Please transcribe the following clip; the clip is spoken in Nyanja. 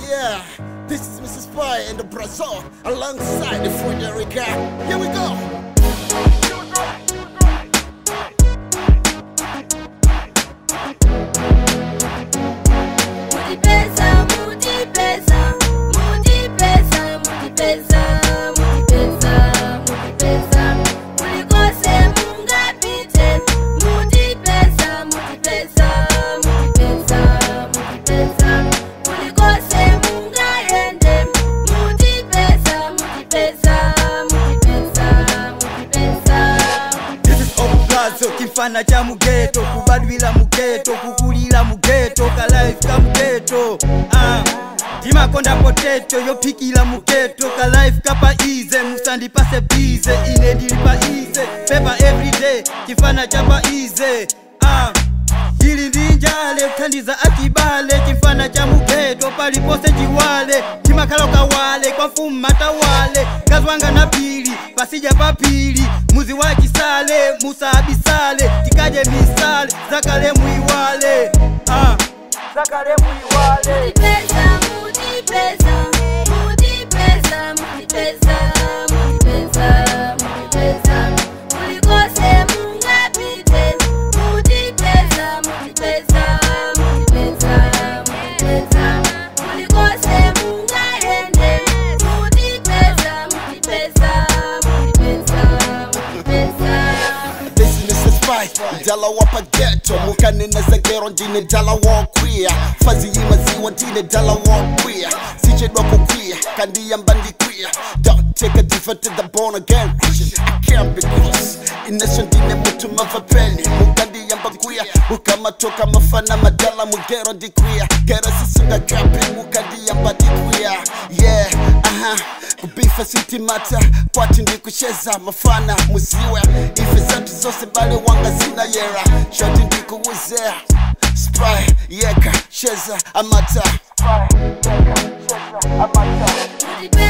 Yeah, this is Mr. Spy and the Brazil alongside the Frederica. Here we go. Kifana cha mugeto, kubadwila mugeto, kukulila mugeto, ka life ka mugeto. Tima konda potato, yo pikila mugeto, ka life kapa easy, musandi pase bize, ine dilipa easy, paper everyday, kifana chapa easy. Hili ndinjale, utandiza akibale, kifana cha mugeto, palipose jiwale, tima kaloka wale, kwa fumata wale, kazwanga na pili, pasija papili, muzi wa kisale, musa abisale, tikaje misale, zakale muiwale, zakale muiwale. Mutipesa, mutipesa, mutipesa, mutipesa, mutipesa, mutipesa, mulikose mungapite, mutipesa, mutipesa, mutipesa, mutipesa, mulikose mungaende, mutipesa, mutipesa, mutipesa, mutipesa. This is Mr. Spy, Dala wapa ghetto, mukanina za gero ndine Dala wa queer, fazi yimaziwa ndine Dala wa queer, sije dwako queer, kandi yambandi queer, don't take a different to the born again Christian, I can't be close, inesho ndine mutu mavapeni, mukandi yamba queer, mukama toka mafana madala mugero ndi queer, gero sisunga grapping, mukandi yambandi queer, yeah, kubifa city mata, kwati ndi kusheza mafana muziwe, ife zatu zose bale wanga zina yera, shoti ndi kuwuzea, Spy, yeka, sheza, amata, Spy, yeka, sheza, amata.